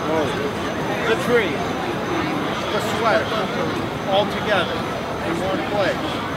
the tree, the sweater, all together in one place.